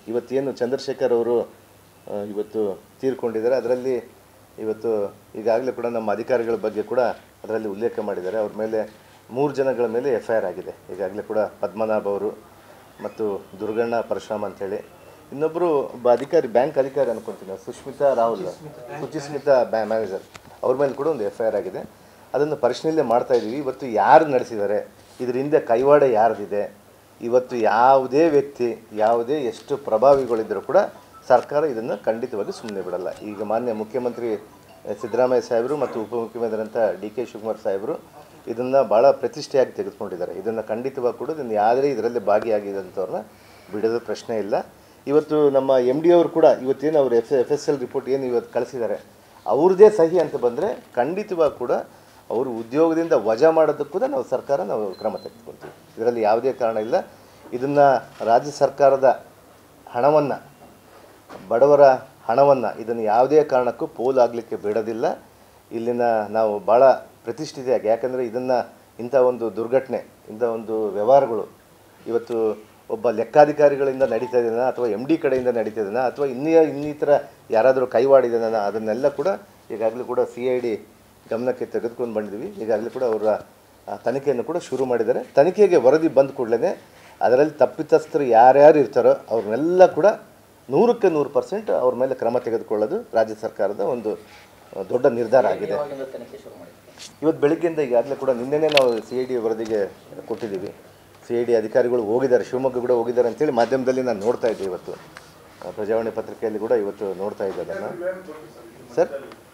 ಇವತ್ತೇನು ಚಂದ್ರಶೇಖರ್ ಅವರು ಇವತ್ತು ತೀರ್ಕೊಂಡಿದ್ದಾರೆ. ಅದರಲ್ಲಿ ಇವತ್ತು ಈಗಾಗಲೇ ಕೂಡ ನಮ್ಮ ಅಧಿಕಾರಿಗಳ ಬಗ್ಗೆ ಕೂಡ ಅದರಲ್ಲಿ ಉಲ್ಲೇಖ ಮಾಡಿದ್ದಾರೆ. ಅವ್ರ ಮೇಲೆ 3 ಜನಗಳ ಮೇಲೆ FIR ಆಗಿದೆ. ಈಗಾಗಲೇ ಕೂಡ ಪದ್ಮನಾಭ ಅವರು ಮತ್ತು ದುರ್ಗಣ್ಣ ಪರಶುರಾಮ್ ಅಂತೇಳಿ, ಇನ್ನೊಬ್ಬರು ಒಬ್ಬ ಅಧಿಕಾರಿ, ಬ್ಯಾಂಕ್ ಅಧಿಕಾರಿ ಅನ್ಕೊತೀನಿ, ಸುಚಿಸ್ಮಿತಾ ಮ್ಯಾನೇಜರ್, ಅವ್ರ ಮೇಲೆ ಕೂಡ ಒಂದು FIR ಆಗಿದೆ. ಅದನ್ನು ಪರಿಶೀಲನೆ ಮಾಡ್ತಾ ಇದ್ದೀವಿ. ಇವತ್ತು ಯಾರು ನಡೆಸಿದ್ದಾರೆ, ಇದರ ಹಿಂದೆ ಕೈವಾಡ ಯಾರ್ದಿದೆ, ಇವತ್ತು ಯಾವುದೇ ವ್ಯಕ್ತಿ, ಯಾವುದೇ ಎಷ್ಟು ಪ್ರಭಾವಿಗಳಿದ್ದರೂ ಕೂಡ ಸರ್ಕಾರ ಇದನ್ನು ಖಂಡಿತವಾಗಿ ಸುಮ್ಮನೆ ಬಿಡಲ್ಲ. ಈಗ ಮಾನ್ಯ ಮುಖ್ಯಮಂತ್ರಿ ಸಿದ್ದರಾಮಯ್ಯ ಸಾಹೇಬರು ಮತ್ತು ಉಪಮುಖ್ಯಮಂತ್ರಿ DK ಶಿವಕುಮಾರ್ ಸಾಹೇಬರು ಇದನ್ನು ಭಾಳ ಪ್ರತಿಷ್ಠೆಯಾಗಿ ತೆಗೆದುಕೊಂಡಿದ್ದಾರೆ. ಇದನ್ನು ಖಂಡಿತವಾಗಿ ಕೂಡ ಇದನ್ನು ಯಾವುದೇ ಇದರಲ್ಲಿ ಭಾಗಿಯಾಗಿದ್ದಂಥವ್ರನ್ನ ಬಿಡೋದು ಪ್ರಶ್ನೆ ಇಲ್ಲ. ಇವತ್ತು ನಮ್ಮ MD ಅವರು ಕೂಡ ಇವತ್ತೇನು ಅವರು FSL ರಿಪೋರ್ಟ್ ಏನು ಇವತ್ತು ಕಳಿಸಿದ್ದಾರೆ, ಅವ್ರದ್ದೇ ಸಹಿ ಅಂತ ಬಂದರೆ ಖಂಡಿತವಾಗಿ ಕೂಡ ಅವರು ಉದ್ಯೋಗದಿಂದ ವಜಾ ಮಾಡೋದಕ್ಕೂ ಕೂಡ ನಾವು ಕ್ರಮ ತೆಗೆದುಕೊಳ್ತೀವಿ. ಇದರಲ್ಲಿ ಯಾವುದೇ ಕಾರಣ ಇಲ್ಲ. ಇದನ್ನು ರಾಜ್ಯ ಸರ್ಕಾರದ ಹಣವನ್ನು, ಬಡವರ ಹಣವನ್ನು ಇದನ್ನು ಯಾವುದೇ ಕಾರಣಕ್ಕೂ ಪೋಲಾಗಲಿಕ್ಕೆ ಬಿಡೋದಿಲ್ಲ. ಇಲ್ಲಿನ ನಾವು ಭಾಳ ಪ್ರತಿಷ್ಠಿತೆಯಾಗಿ, ಯಾಕಂದರೆ ಇದನ್ನು ಇಂಥ ಒಂದು ದುರ್ಘಟನೆ, ಇಂಥ ಒಂದು ವ್ಯವಹಾರಗಳು ಇವತ್ತು ಒಬ್ಬ ಲೆಕ್ಕಾಧಿಕಾರಿಗಳಿಂದ ನಡೀತಾ ಇದೆಯಾ ಅಥವಾ MD ಕಡೆಯಿಂದ ನಡೀತಾ ಇದೆಯಾ ಅಥವಾ ಇನ್ನಿತರ ಯಾರಾದರೂ ಕೈವಾಡಿದೆನಾ, ಅದನ್ನೆಲ್ಲ ಕೂಡ ಈಗಾಗಲೇ ಕೂಡ CID ಗಮನಕ್ಕೆ ತೆಗೆದುಕೊಂಡು ಬಂದಿದ್ದೀವಿ. ಈಗಾಗಲೇ ಕೂಡ ಅವರ ತನಿಖೆಯನ್ನು ಕೂಡ ಶುರು ಮಾಡಿದ್ದಾರೆ. ತನಿಖೆಗೆ ವರದಿ ಬಂದ ಕೂಡಲೇ ಅದರಲ್ಲಿ ತಪ್ಪಿತಸ್ಥರು ಯಾರ್ಯಾರು ಇರ್ತಾರೋ ಅವ್ರನ್ನೆಲ್ಲ ಕೂಡ 100ಕ್ಕೆ 100% ಅವ್ರ ಮೇಲೆ ಕ್ರಮ ತೆಗೆದುಕೊಳ್ಳೋದು ರಾಜ್ಯ ಸರ್ಕಾರದ ಒಂದು ದೊಡ್ಡ ನಿರ್ಧಾರ ಆಗಿದೆ. ಇವತ್ತು ಬೆಳಗ್ಗೆಯಿಂದ ಈಗಾಗಲೇ ಕೂಡ ನಿನ್ನೆನೇ ನಾವು CID ವರದಿಗೆ ಕೊಟ್ಟಿದ್ದೀವಿ. CID ಅಧಿಕಾರಿಗಳು ಹೋಗಿದ್ದಾರೆ, ಶಿವಮೊಗ್ಗ ಕೂಡ ಹೋಗಿದ್ದಾರೆ ಅಂತೇಳಿ ಮಾಧ್ಯಮದಲ್ಲಿ ನಾನು ನೋಡ್ತಾ ಇದ್ದೆ. ಇವತ್ತು ಪ್ರಜಾವಾಣಿ ಪತ್ರಿಕೆಯಲ್ಲಿ ಕೂಡ ಇವತ್ತು ನೋಡ್ತಾ ಇದ್ದೆ ಅದನ್ನು. ಸರ್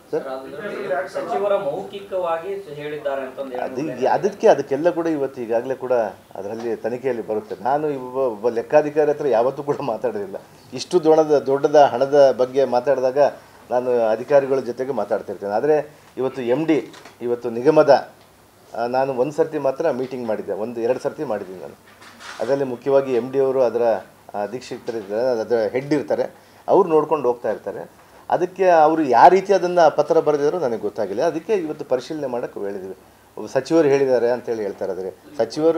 ಸಚಿವರ ಮೌಖಿಕವಾಗಿ ಹೇಳಿದ್ದಾರೆ ಅಂತ ಅದಕ್ಕೆಲ್ಲ ಕೂಡ ಇವತ್ತು ಈಗಾಗಲೇ ಕೂಡ ಅದರಲ್ಲಿ ತನಿಖೆಯಲ್ಲಿ ಬರುತ್ತೆ. ನಾನು ಒಬ್ಬ ಲೆಕ್ಕಾಧಿಕಾರಿ ಹತ್ರ ಯಾವತ್ತೂ ಕೂಡ ಮಾತಾಡೋದಿಲ್ಲ. ಇಷ್ಟು ದೊಡ್ಡದ ಹಣದ ಬಗ್ಗೆ ಮಾತಾಡಿದಾಗ ನಾನು ಅಧಿಕಾರಿಗಳ ಜೊತೆಗೆ ಮಾತಾಡ್ತಿರ್ತೇನೆ. ಆದರೆ ಇವತ್ತು MD ಇವತ್ತು ನಿಗಮದ ನಾನು ಒಂದು ಸರ್ತಿ ಮಾತ್ರ ಮೀಟಿಂಗ್ ಮಾಡಿದ್ದೆ, 1-2 ಸರ್ತಿ ಮಾಡಿದ್ದೀನಿ ನಾನು. ಅದರಲ್ಲಿ ಮುಖ್ಯವಾಗಿ MD ಅವರು ಅದರ ಅಧೀಕ್ಷಕರಿರ್ತಾರೆ, ಅದರ ಹೆಡ್ ಇರ್ತಾರೆ, ಅವ್ರು ನೋಡ್ಕೊಂಡು ಹೋಗ್ತಾ ಇರ್ತಾರೆ. ಅದಕ್ಕೆ ಅವರು ಯಾವ ರೀತಿ ಅದನ್ನು ಪತ್ರ ಬರೆದಿದ್ದಾರೋ ನನಗೆ ಗೊತ್ತಾಗಿಲ್ಲ. ಅದಕ್ಕೆ ಇವತ್ತು ಪರಿಶೀಲನೆ ಮಾಡೋಕ್ಕೆ ಹೇಳಿದ್ವಿ. ಒಬ್ಬ ಸಚಿವರು ಹೇಳಿದ್ದಾರೆ ಅಂತೇಳಿ ಹೇಳ್ತಾರೆ. ಆದರೆ ಸಚಿವರು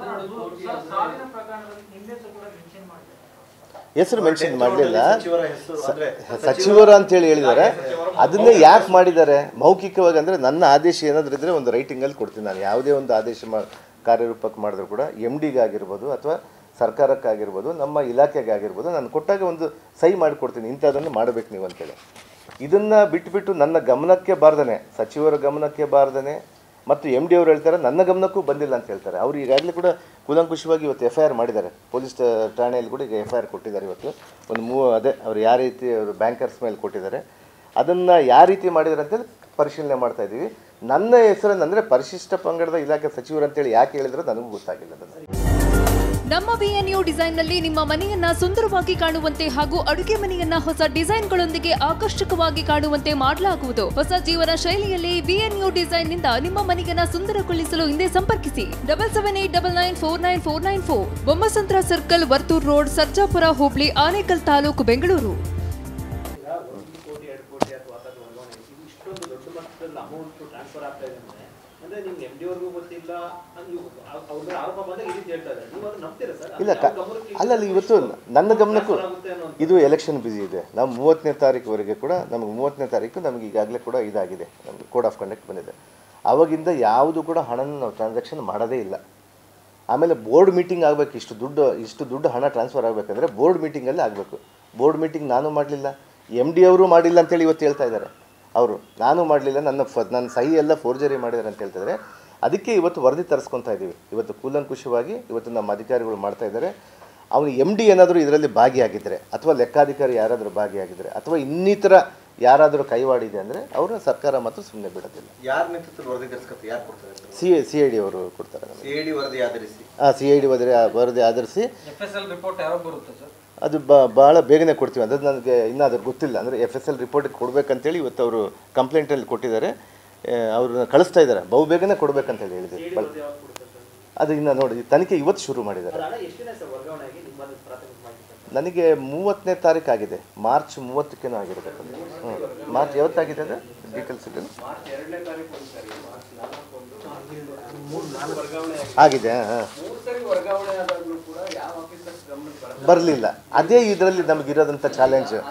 ಹೆಸರು ಮೆನ್ಷನ್ ಮಾಡಲಿಲ್ಲ, ಸಚಿವರು ಅಂತೇಳಿ ಹೇಳಿದ್ದಾರೆ. ಅದನ್ನೇ ಯಾಕೆ ಮಾಡಿದ್ದಾರೆ ಮೌಖಿಕವಾಗಿ ಅಂದರೆ, ನನ್ನ ಆದೇಶ ಏನಾದರೂ ಇದ್ದರೆ ಒಂದು ರೈಟಿಂಗಲ್ಲಿ ಕೊಡ್ತೀನಿ. ನಾನು ಯಾವುದೇ ಒಂದು ಆದೇಶ ಕಾರ್ಯರೂಪಕ್ಕೆ ಮಾಡಿದ್ರು ಕೂಡ MDಗಾಗಿರ್ಬೋದು ಅಥವಾ ಸರ್ಕಾರಕ್ಕಾಗಿರ್ಬೋದು, ನಮ್ಮ ಇಲಾಖೆಗಾಗಿರ್ಬೋದು, ನಾನು ಕೊಟ್ಟಾಗ ಒಂದು ಸಹಿ ಮಾಡಿಕೊಡ್ತೀನಿ, ಇಂಥದ್ದನ್ನು ಮಾಡಬೇಕು ನೀವು ಅಂತೇಳಿ. ಇದನ್ನು ಬಿಟ್ಟುಬಿಟ್ಟು ನನ್ನ ಗಮನಕ್ಕೆ ಬಾರ್ದೇ, ಸಚಿವರ ಗಮನಕ್ಕೆ ಬಾರ್ದೇ ಮತ್ತು MD ಅವರು ಹೇಳ್ತಾರೆ ನನ್ನ ಗಮನಕ್ಕೂ ಬಂದಿಲ್ಲ ಅಂತ ಹೇಳ್ತಾರೆ. ಅವರು ಈಗಾಗಲೇ ಕೂಡ ಕೂಲಂಕುಷವಾಗಿ ಇವತ್ತು FIR ಮಾಡಿದ್ದಾರೆ. ಪೊಲೀಸ್ ಠಾಣೆಯಲ್ಲಿ ಕೂಡ ಈಗ FIR ಕೊಟ್ಟಿದ್ದಾರೆ. ಇವತ್ತು ಅದೇ ಅವ್ರು ಯಾವ ರೀತಿ ಅವರು ಬ್ಯಾಂಕರ್ಸ್ ಮೇಲೆ ಕೊಟ್ಟಿದ್ದಾರೆ, ಅದನ್ನು ಯಾವ ರೀತಿ ಮಾಡಿದ್ದಾರೆ ಅಂತೇಳಿ ಪರಿಶೀಲನೆ ಮಾಡ್ತಾ ಇದ್ದೀವಿ. ನನ್ನ ಹೆಸರನ್ನು ಅಂದರೆ ಪರಿಶಿಷ್ಟ ಪಂಗಡದ ಇಲಾಖೆ ಸಚಿವರು ಅಂತೇಳಿ ಯಾಕೆ ಹೇಳಿದ್ರೆ ನನಗೂ ಗೊತ್ತಾಗಿಲ್ಲ. ನಮ್ಮ BNU ಡಿಸೈನ್ನಲ್ಲಿ ನಿಮ್ಮ ಮನೆಯನ್ನ ಸುಂದರವಾಗಿ ಕಾಣುವಂತೆ ಹಾಗೂ ಅಡುಗೆ ಮನೆಯನ್ನ ಹೊಸ ಡಿಸೈನ್ಗಳೊಂದಿಗೆ ಆಕರ್ಷಕವಾಗಿ ಕಾಣುವಂತೆ ಮಾಡಲಾಗುವುದು. ಹೊಸ ಜೀವನ ಶೈಲಿಯಲ್ಲಿ BNU ಡಿಸೈನ್ನಿಂದ ನಿಮ್ಮ ಮನೆಯನ್ನ ಸುಂದರಗೊಳಿಸಲು ಹಿಂದೆ ಸಂಪರ್ಕಿಸಿ 7789949494, ಬೊಮ್ಮಸಂದ್ರ ಸರ್ಕಲ್, ವರ್ತೂರ್ ರೋಡ್, ಸರ್ಜಾಪುರ ಹೋಬಳಿ, ಆನೇಕಲ್ ತಾಲೂಕು, ಬೆಂಗಳೂರು. ಇಲ್ಲ ಅಲ್ಲ, ಇವತ್ತು ನನ್ನ ಗಮನಕ್ಕೂ ಇದು ಎಲೆಕ್ಷನ್ ಬ್ಯುಸಿ ಇದೆ. ನಾವು 30ನೇ ತಾರೀಕುವರೆಗೆ ಕೂಡ ನಮಗೆ 30ನೇ ತಾರೀಕು ನಮಗೆ ಈಗಾಗಲೇ ಕೂಡ ಇದಾಗಿದೆ, ನಮಗೆ ಕೋಡ್ ಆಫ್ ಕಂಡಕ್ಟ್ ಬಂದಿದೆ. ಆವಾಗಿಂದ ಯಾವುದು ಕೂಡ ಹಣನ ನಾವು ಟ್ರಾನ್ಸಾಕ್ಷನ್ ಮಾಡೋದೇ ಇಲ್ಲ. ಆಮೇಲೆ ಬೋರ್ಡ್ ಮೀಟಿಂಗ್ ಆಗಬೇಕು. ಇಷ್ಟು ದುಡ್ಡು ಹಣ ಟ್ರಾನ್ಸ್ಫರ್ ಆಗಬೇಕಂದ್ರೆ ಬೋರ್ಡ್ ಮೀಟಿಂಗಲ್ಲಿ ಆಗಬೇಕು. ಬೋರ್ಡ್ ಮೀಟಿಂಗ್ ನಾನು ಮಾಡಲಿಲ್ಲ, MD ಅವರು ಮಾಡಿಲ್ಲ ಅಂತೇಳಿ ಇವತ್ತು ಹೇಳ್ತಾ ಇದ್ದಾರೆ. ಅವರು ನಾನು ಮಾಡಲಿಲ್ಲ, ನನ್ನ ಸಹಿ ಎಲ್ಲ ಫೋರ್ಜರಿ ಮಾಡಿದ್ದಾರೆ ಅಂತ ಹೇಳ್ತಿದ್ದಾರೆ. ಅದಕ್ಕೆ ಇವತ್ತು ವರದಿ ತರಿಸ್ಕೊತಾ ಇದ್ದೀವಿ. ಇವತ್ತು ಕೂಲಂಕುಷವಾಗಿ ಇವತ್ತು ನಮ್ಮ ಅಧಿಕಾರಿಗಳು ಮಾಡ್ತಾ ಇದ್ದಾರೆ. ಅವನು MD ಏನಾದರೂ ಇದರಲ್ಲಿ ಭಾಗಿಯಾಗಿದ್ದರೆ ಅಥವಾ ಲೆಕ್ಕಾಧಿಕಾರಿ ಯಾರಾದರೂ ಭಾಗಿಯಾಗಿದ್ದರೆ ಅಥವಾ ಇನ್ನಿತರ ಯಾರಾದರೂ ಕೈವಾಡಿದೆ ಅಂದರೆ ಅವ್ರನ್ನ ಸರ್ಕಾರ ಮತ್ತು ಸುಮ್ಮನೆ ಬಿಡೋದಿಲ್ಲ. ಯಾರ ನೇತೃತ್ವದಲ್ಲಿ ವರದಿ ತರಿಸ್ಕೊತಾರೆ, ಯಾರು ಕೊಡ್ತಾರೆ? CID ಅವರು ಕೊಡ್ತಾರೆ. CID ವರದಿ ಆಧರಿಸಿ CID ವರದಿ ಆಧರಿಸಿ FSL ರಿಪೋರ್ಟ್ ಯಾವಾಗ ಬರುತ್ತೆ ಸರ್? ಅದು ಭಾಳ ಬೇಗನೆ ಕೊಡ್ತೀವಿ. ಅದು ನನಗೆ ಇನ್ನೂ ಅದ್ರ ಗೊತ್ತಿಲ್ಲ. ಅಂದರೆ FSL ರಿಪೋರ್ಟಿಗೆ ಕೊಡಬೇಕಂತೇಳಿ ಇವತ್ತು ಅವರು ಕಂಪ್ಲೇಂಟಲ್ಲಿ ಕೊಟ್ಟಿದ್ದಾರೆ. ಅವ್ರನ್ನ ಕಳಿಸ್ತಾ ಇದ್ದಾರೆ, ಬೇಗನೆ ಕೊಡಬೇಕಂತೇಳಿ ಹೇಳಿದ್ದೀವಿ. ಅದು ಇನ್ನು ನೋಡಿ ತನಿಖೆ ಇವತ್ತು ಶುರು ಮಾಡಿದ್ದಾರೆ. ನನಗೆ 30ನೇ ತಾರೀಕು ಆಗಿದೆ, ಮಾರ್ಚ್ 30ಕ್ಕೇನೋ ಆಗಿರಬೇಕು. ಮಾರ್ಚ್ ಯಾವತ್ತಾಗಿದೆ ಅಂದರೆ ಡೀಟೇಲ್ಸ್ ಇದೆ ಆಗಿದೆ. ಬರಲಿಲ್ಲ. ಅದೇ ಇದರಲ್ಲಿ ನಮಗಿರೋದಂಥ ಚಾಲೆಂಜ್.